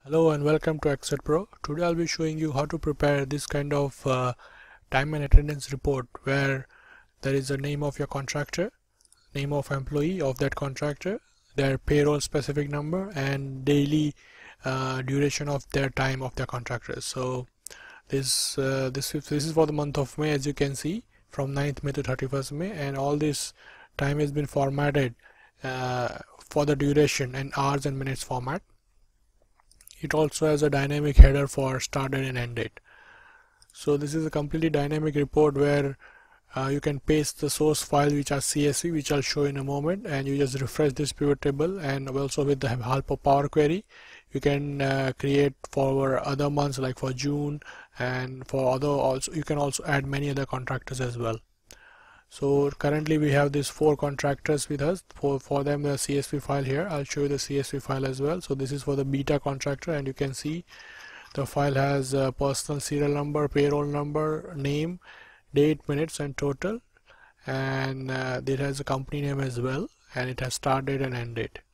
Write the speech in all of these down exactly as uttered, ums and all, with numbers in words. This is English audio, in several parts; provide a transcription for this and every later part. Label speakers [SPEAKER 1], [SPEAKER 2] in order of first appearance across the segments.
[SPEAKER 1] Hello and welcome to Excel Pro. Today I'll be showing you how to prepare this kind of uh, time and attendance report where there is a name of your contractor, name of employee of that contractor, their payroll specific number, and daily uh, duration of their time of their contractors. So this uh, this this is for the month of May, as you can see, from ninth May to thirty-first May, and all this time has been formatted uh, for the duration and hours and minutes format. It also has a dynamic header for start date and end date. So this is a completely dynamic report where uh, you can paste the source file, which are C S V, which I'll show in a moment, and you just refresh this pivot table, and also with the help of Power Query you can uh, create for other months, like for June, and for other also you can also add many other contractors as well. So currently we have these four contractors with us. For, for them the C S V file here. I'll show you the C S V file as well. So this is for the beta contractor, and you can see the file has a personal serial number, payroll number, name, date, minutes and total, and uh, it has a company name as well, and it has start date and end date.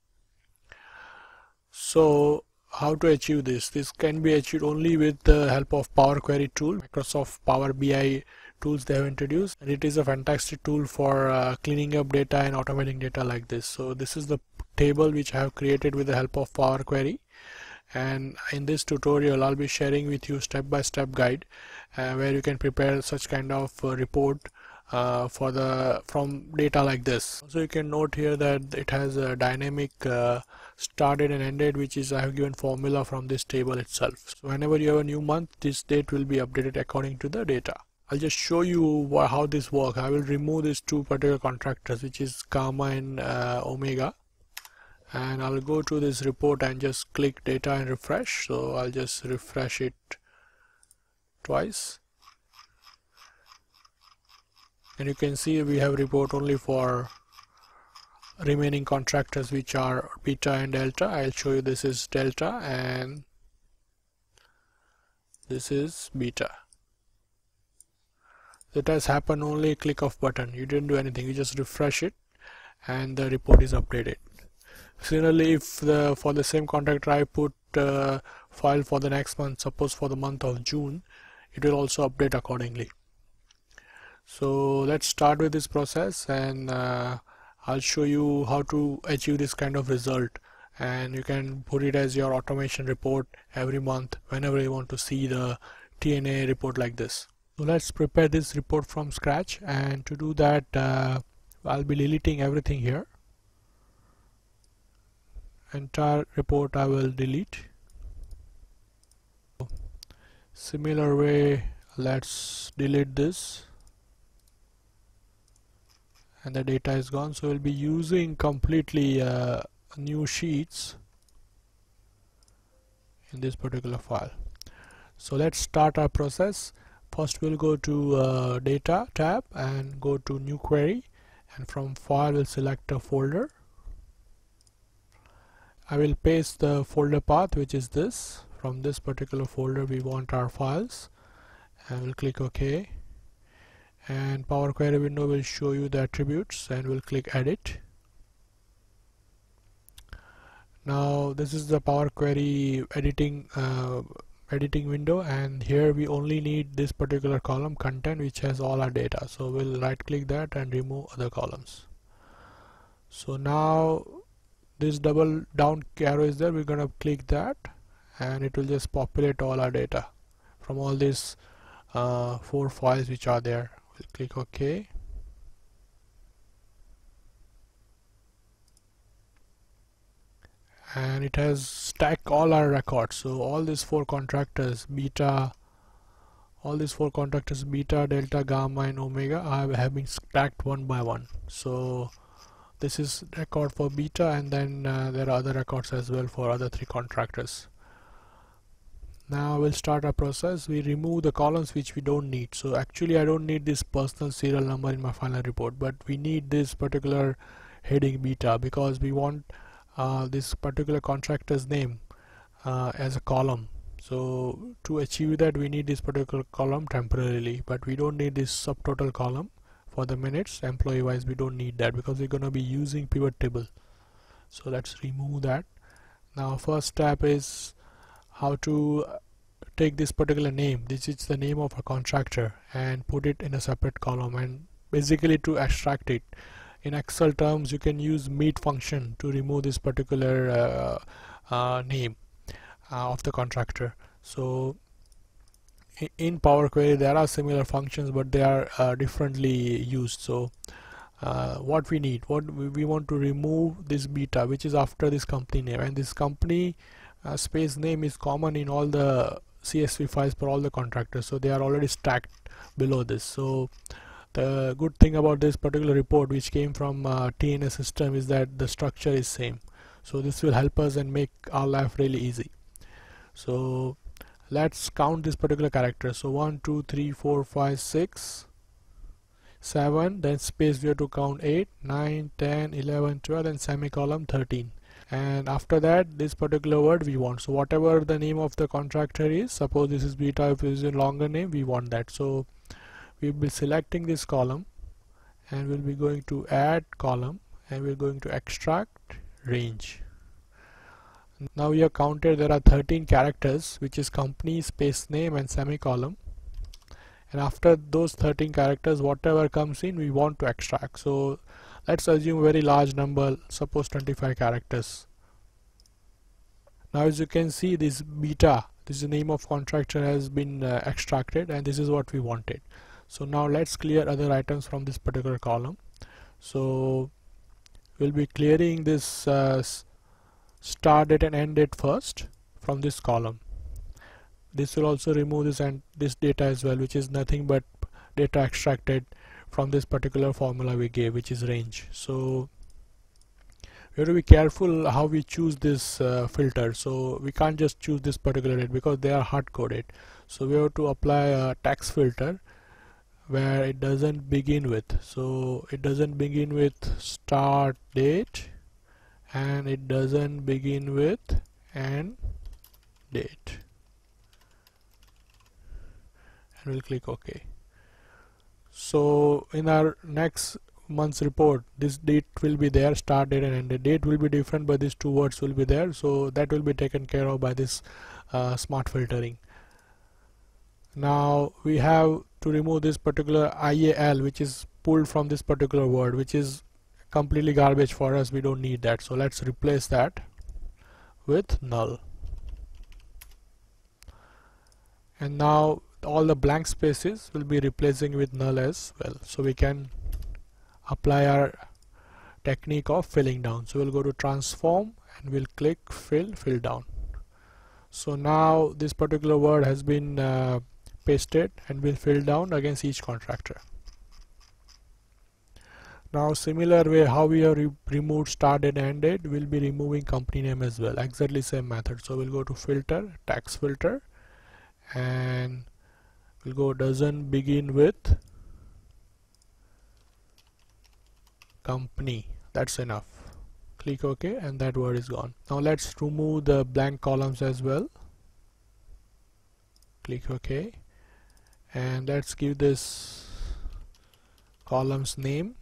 [SPEAKER 1] So how to achieve this? This can be achieved only with the help of Power Query tool, Microsoft Power B I tools they have introduced, and it is a fantastic tool for uh, cleaning up data and automating data like this. So this is the table which I have created with the help of Power Query, and in this tutorial I'll be sharing with you step-by-step guide uh, where you can prepare such kind of uh, report uh, for the from data like this. So you can note here that it has a dynamic uh, start date and end date, which is I have given formula from this table itself. So whenever you have a new month, this date will be updated according to the data. I'll just show you how this works. I will remove these two particular contractors, which is Gamma and uh, Omega, and I'll go to this report and just click data and refresh. So I'll just refresh it twice, and you can see we have report only for remaining contractors, which are beta and delta. I'll show you this is delta and this is beta. It has happened only a click of button. You didn't do anything, you just refresh it and the report is updated. Similarly, if the for the same contractor I put uh, file for the next month, suppose for the month of June, it will also update accordingly. So let's start with this process, and uh, I'll show you how to achieve this kind of result, and you can put it as your automation report every month whenever you want to see the T and A report like this. So let's prepare this report from scratch, and to do that uh, I'll be deleting everything here. Entire report I will delete. Similar way, let's delete this, and the data is gone. So we'll be using completely uh, new sheets in this particular file. So let's start our process. First we'll go to uh, data tab and go to new query, and from file we'll select a folder. I will paste the folder path, which is this. From this particular folder we want our files, and we'll click OK, and Power Query window will show you the attributes, and we'll click edit. Now this is the Power Query editing uh, editing window, and here we only need this particular column content, which has all our data. So we'll right click that and remove other columns. So now this double down arrow is there, we're gonna click that, and it will just populate all our data from all these uh, four files which are there. We'll click OK, and it has stacked all our records. So all these four contractors, beta, all these four contractors, beta, delta, gamma and omega, are, have been stacked one by one. So this is record for beta, and then uh, there are other records as well for other three contractors. Now we'll start our process. We remove the columns which we don't need. So actually I don't need this personal serial number in my final report, but we need this particular heading beta, because we want uh, this particular contractor's name uh, as a column. So to achieve that we need this particular column temporarily, but we don't need this subtotal column for the minutes. Employee wise we don't need that, because we're going to be using pivot table. So let's remove that. Now first step is how to take this particular name, this is the name of a contractor, and put it in a separate column, and basically to extract it. In Excel terms, you can use meet function to remove this particular uh, uh, name uh, of the contractor. So in Power Query there are similar functions, but they are uh, differently used. So uh, what we need, what we, we want to remove this beta, which is after this company name, and this company uh, space name is common in all the C S V files for all the contractors, so they are already stacked below this. So the good thing about this particular report, which came from uh, T and A system, is that the structure is same. So this will help us and make our life really easy. So let's count this particular character. So one, two, three, four, five, six, seven, then space we have to count eight, nine, ten, eleven, twelve, and semicolon thirteen. And after that, this particular word we want. So whatever the name of the contractor is, suppose this is beta, if it is a longer name, we want that. So we'll be selecting this column, and we'll be going to add column, and we're going to extract range. Now we have counted there are thirteen characters, which is company, space name, and semicolon. And after those thirteen characters, whatever comes in, we want to extract. So let's assume a very large number, suppose twenty-five characters. Now as you can see, this beta, this is the name of contractor, has been uh, extracted, and this is what we wanted. So now let's clear other items from this particular column. So we'll be clearing this uh, start date and end date first from this column. This will also remove this and this data as well, which is nothing but data extracted from this particular formula we gave, which is range. So we have to be careful how we choose this uh, filter. So we can't just choose this particular date because they are hard coded. So we have to apply a text filter where it doesn't begin with. So it doesn't begin with start date, and it doesn't begin with end date, and we'll click OK. So in our next month's report, this date will be there, start date and end date. Date will be different, but these two words will be there, so that will be taken care of by this uh, smart filtering. Now we have to remove this particular I A L, which is pulled from this particular word, which is completely garbage for us. We don't need that, so let's replace that with null. And now all the blank spaces will be replacing with null as well, so we can apply our technique of filling down. So we'll go to transform, and we'll click fill, fill down. So now this particular word has been uh, pasted and will fill down against each contractor. Now similar way how we have re removed start date and end date, we'll be removing company name as well, exactly same method. So we'll go to filter, text filter, and we'll go doesn't begin with company. That's enough. Click OK, and that word is gone. Now let's remove the blank columns as well. Click OK, and let's give this column's name.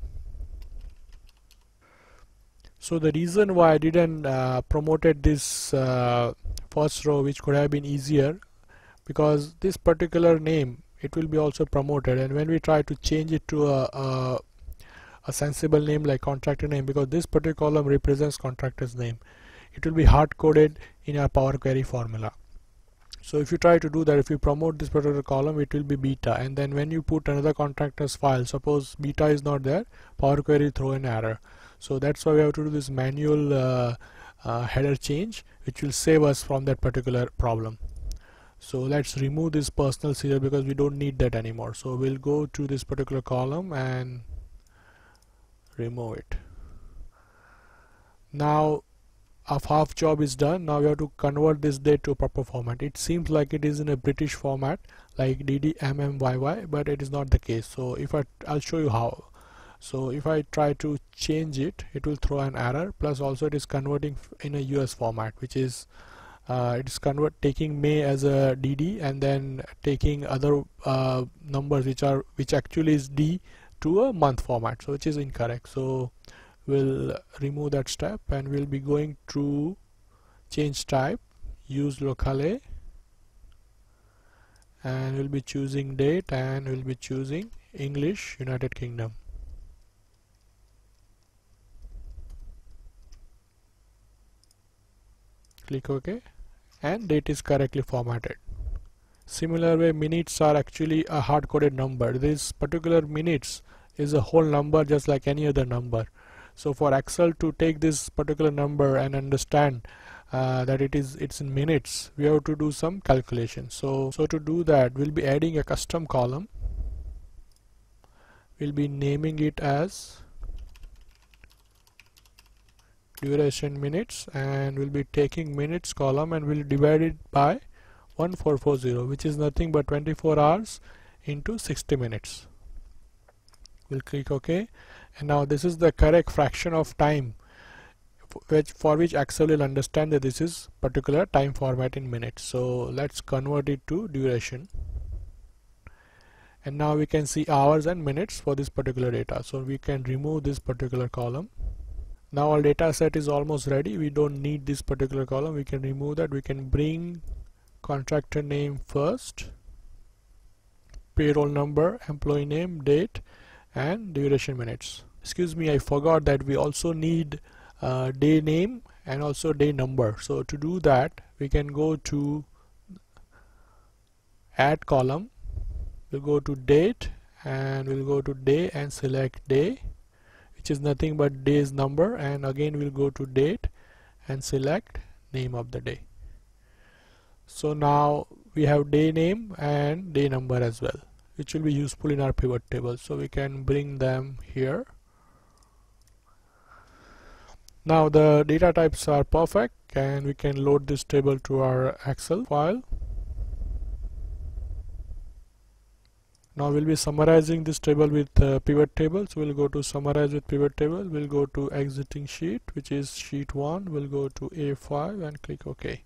[SPEAKER 1] So the reason why I didn't uh, promoted this uh, first row, which could have been easier, because this particular name, it will be also promoted, and when we try to change it to a, a, a sensible name like contractor name, because this particular column represents contractor's name, it will be hard coded in our Power Query formula. So if you try to do that, if you promote this particular column, it will be beta, and then when you put another contractor's file, suppose beta is not there, Power Query throw an error. So that's why we have to do this manual uh, uh, header change, which will save us from that particular problem. So let's remove this personal serial because we don't need that anymore. So we'll go to this particular column and remove it. Now our half job is done. Now we have to convert this date to a proper format. It seems like it is in a British format like D D M M Y Y, but it is not the case. So if I I'll show you how. So if I try to change it, it will throw an error. Plus also it is converting in a U S format, which is uh, it is convert taking May as a D D and then taking other uh, numbers which are which actually is D to a month format, so which is incorrect. So we'll remove that step, and we'll be going to change type use locale, and we'll be choosing date, and we'll be choosing English United Kingdom. Click OK, and date is correctly formatted. Similar way, minutes are actually a hard-coded number. This particular minutes is a whole number just like any other number. So for Excel to take this particular number and understand uh, that it is it's in minutes, we have to do some calculation. So so to do that, we'll be adding a custom column. We'll be naming it as duration minutes, and we'll be taking minutes column and we'll divide it by one four four zero, which is nothing but twenty-four hours into sixty minutes. We'll click OK, and now this is the correct fraction of time which for which Excel will understand that this is particular time format in minutes. So let's convert it to duration, and now we can see hours and minutes for this particular data. So we can remove this particular column. Now our data set is almost ready. We don't need this particular column. We can remove that. We can bring contractor name first, payroll number, employee name, date, and duration minutes. Excuse me, I forgot that we also need uh, day name and also day number. So to do that, we can go to add column, we'll go to date, and we'll go to day and select day, which is nothing but day's number, and again we'll go to date and select name of the day. So now we have day name and day number as well, which will be useful in our pivot table. So we can bring them here. Now the data types are perfect, and we can load this table to our Excel file. Now we'll be summarizing this table with uh, pivot table. So we'll go to summarize with pivot table. We'll go to exiting sheet, which is sheet one. We'll go to A five and click OK.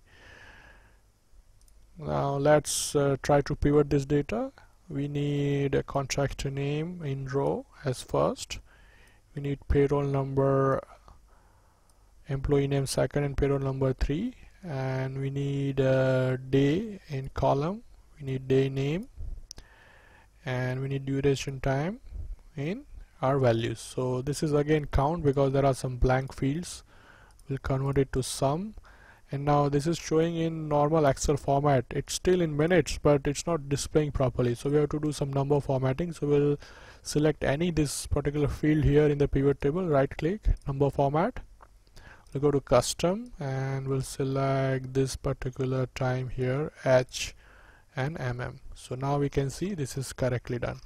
[SPEAKER 1] Now let's uh, try to pivot this data. We need a contractor name in row as first. We need payroll number, employee name second, and payroll number three. And we need a day in column. We need day name, and we need duration time in our values. So this is again count because there are some blank fields. We'll convert it to sum. And now this is showing in normal Excel format. It's still in minutes, but it's not displaying properly. So we have to do some number formatting. So we'll select any this particular field here in the pivot table, right click, number format. We'll go to custom, and we'll select this particular time here, H and mm. So now we can see this is correctly done.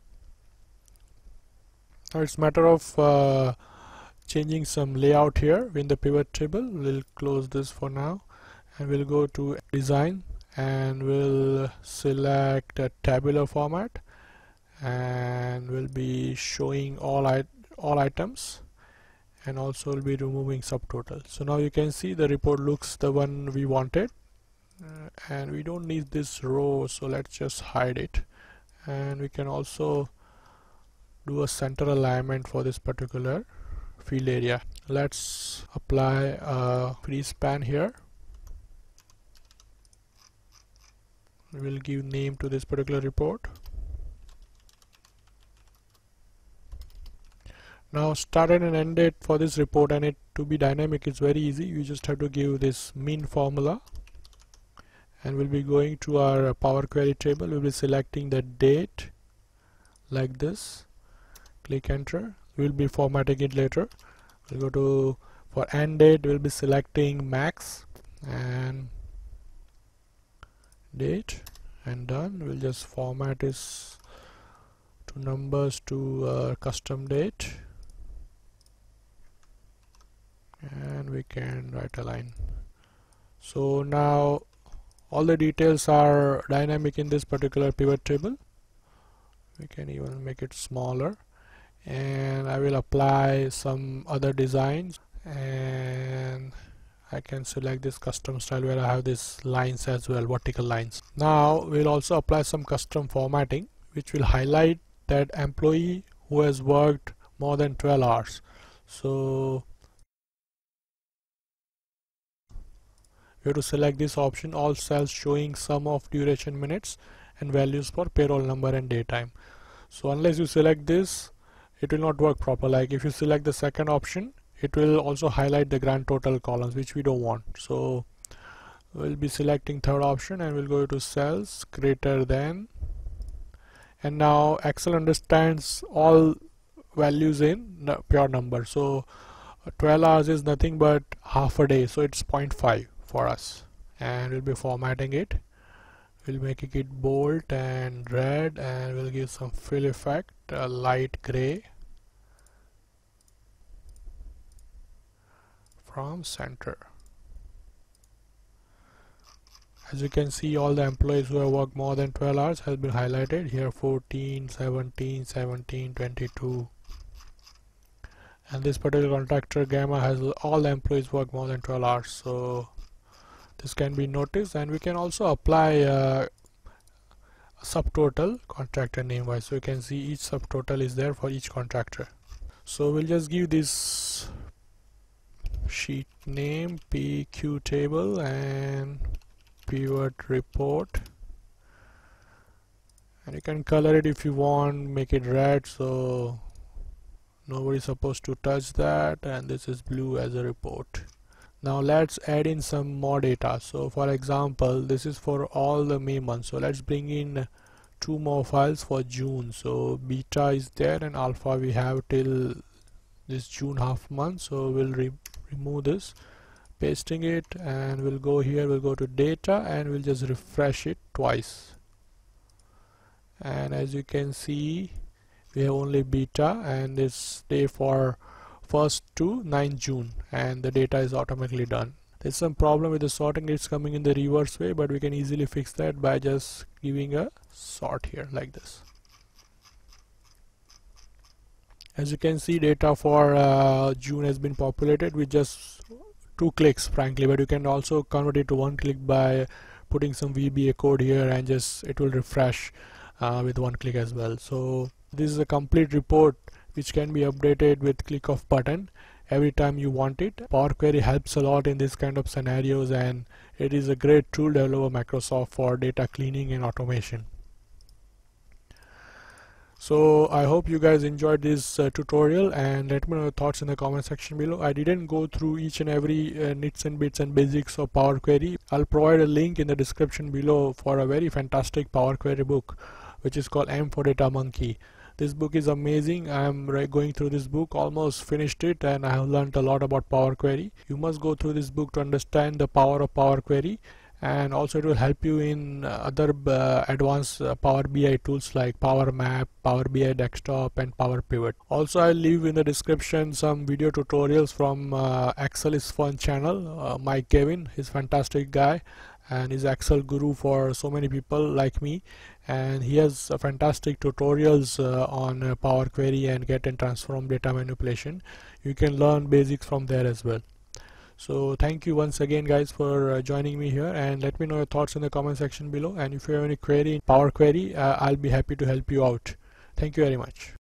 [SPEAKER 1] Now it's matter of uh, changing some layout here in the pivot table. We'll close this for now, and we'll go to design, and we'll select a tabular format, and we'll be showing all it all items, and also we'll be removing subtotal. So now you can see the report looks the one we wanted, uh, and we don't need this row, so let's just hide it. And we can also do a center alignment for this particular field area. Let's apply a free span here. We will give name to this particular report. Now start and end date for this report, and it to be dynamic is very easy. You just have to give this mean formula, and we'll be going to our Power Query table. We'll be selecting the date like this, click enter. We'll be formatting it later. We'll go to for end date, we'll be selecting max and date, and done. We'll just format this to numbers to uh, custom date, and we can write a line. So now all the details are dynamic in this particular pivot table. We can even make it smaller, and I will apply some other designs, and I can select this custom style where I have these lines as well, vertical lines. Now we'll also apply some custom formatting which will highlight that employee who has worked more than twelve hours. So you have to select this option, all cells showing sum of duration minutes and values for payroll number and day time. So unless you select this, it will not work proper. Like if you select the second option, it will also highlight the grand total columns, which we don't want. So we'll be selecting third option and we'll go to cells greater than, and now Excel understands all values in pure number. So twelve hours is nothing but half a day, so it's zero point five for us, and we'll be formatting it. We'll make it bold and red, and we'll give some fill effect, a light gray from center. As you can see, all the employees who have worked more than twelve hours has been highlighted here: fourteen, seventeen, seventeen, twenty-two. And this particular contractor gamma has all the employees work more than twelve hours, so this can be noticed. And we can also apply uh, a subtotal contractor name wise, so you can see each subtotal is there for each contractor. So we'll just give this sheet name P Q table and pivot report, and you can color it if you want, make it red so nobody's supposed to touch that, and this is blue as a report. Now let's add in some more data. So for example, this is for all the May months, so let's bring in two more files for June. So beta is there and alpha we have till this June half month, so we'll re remove this, pasting it, and we'll go here, we'll go to data and we'll just refresh it twice, and as you can see we have only beta and this day for first to ninth June, and the data is automatically done. There's some problem with the sorting, it's coming in the reverse way, but we can easily fix that by just giving a sort here like this. As you can see, data for uh, June has been populated with just two clicks frankly, but you can also convert it to one click by putting some V B A code here, and just it will refresh uh, with one click as well. So this is a complete report which can be updated with click of button every time you want it. Power Query helps a lot in this kind of scenarios, and it is a great tool developed by Microsoft for data cleaning and automation. So I hope you guys enjoyed this uh, tutorial, and let me know your thoughts in the comment section below. I didn't go through each and every uh, nits and bits and basics of Power Query. I'll provide a link in the description below for a very fantastic Power Query book which is called M for Data Monkey. This book is amazing. I am going through this book, almost finished it, and I have learned a lot about Power Query. You must go through this book to understand the power of Power Query, and also it will help you in other uh, advanced uh, Power B I tools like Power Map, Power B I Desktop, and Power Pivot. Also, I'll leave in the description some video tutorials from uh, Excel is Fun channel. uh, Mike Kevin, he's a fantastic guy and is Excel guru for so many people like me, and he has uh, fantastic tutorials uh, on uh, Power Query and get and transform data manipulation. You can learn basics from there as well. So thank you once again guys for uh, joining me here, and let me know your thoughts in the comment section below, and if you have any query in Power Query, uh, I'll be happy to help you out. Thank you very much.